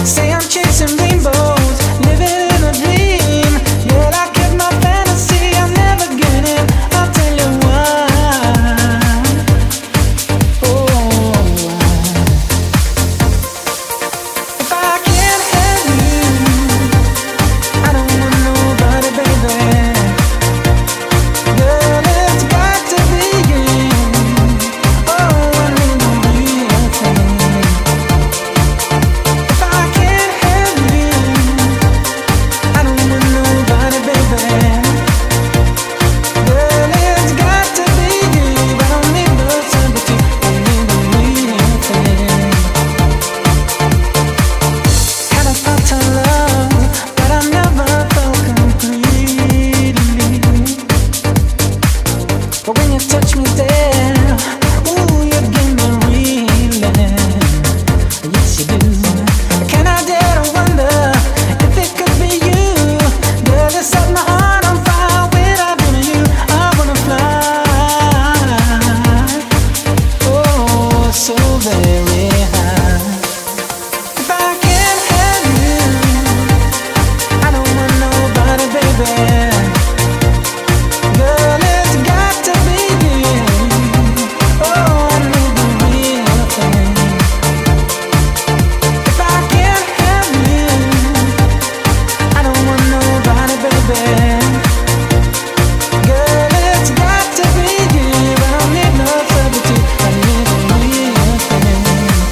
say I'm chasing rainbows, living in a dream. Girl, I kept my fantasy, I'm never getting. I'll tell you why. Oh, if I can't have you, I don't want nobody, baby. Girl, it's got to be you. Oh, I need the real thing. If I can't have you, I don't want nobody, baby. Girl, it's got to be you. I don't need no sympathy, I need the real thing. Had a thought to love, but I never felt completely. But when you touch me there, ooh, you give me reeling. Yes, you do. Can I dare to wonder if it could be you? Girl, you set my heart on fire without you. I wanna fly, oh, so very high. If I can't have you, I don't want nobody, baby. Girl, it's got to be you. Oh, I need the real thing. If I can't have you, I don't want nobody, baby. Girl, it's got to be you. I don't need no substitute, I need the real thing.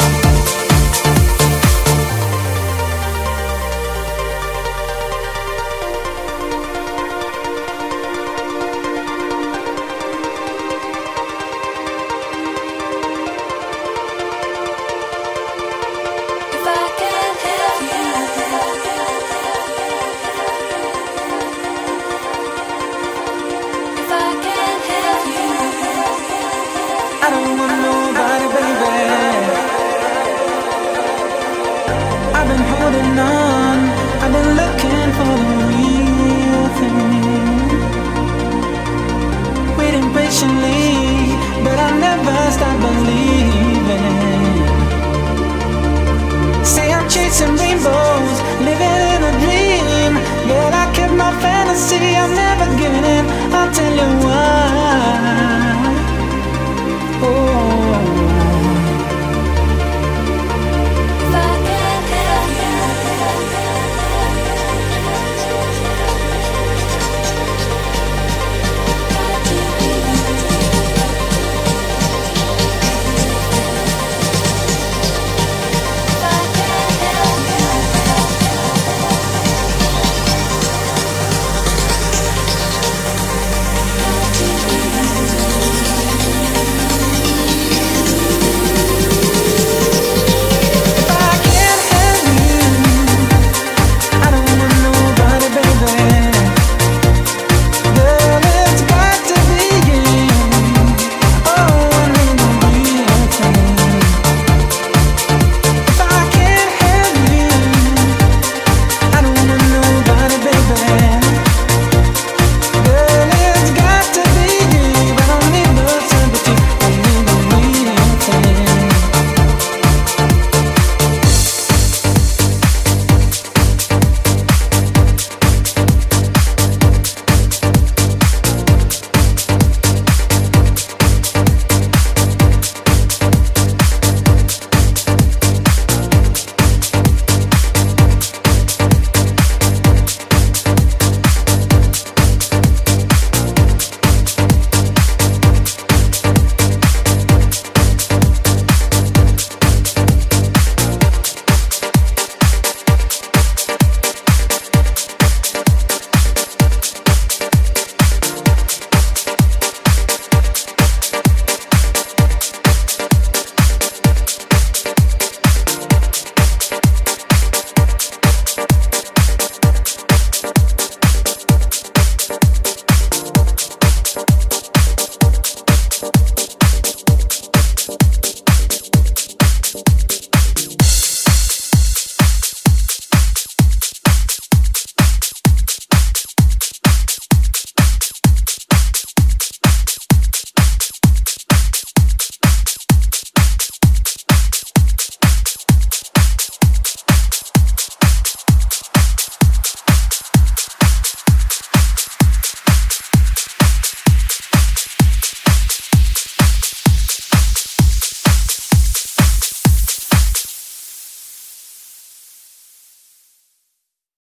If I can't have you, if I can't have you, I don't want nobody, baby. I've been holding on, I've been looking for the real thing. Waiting patiently, but I never stop believing.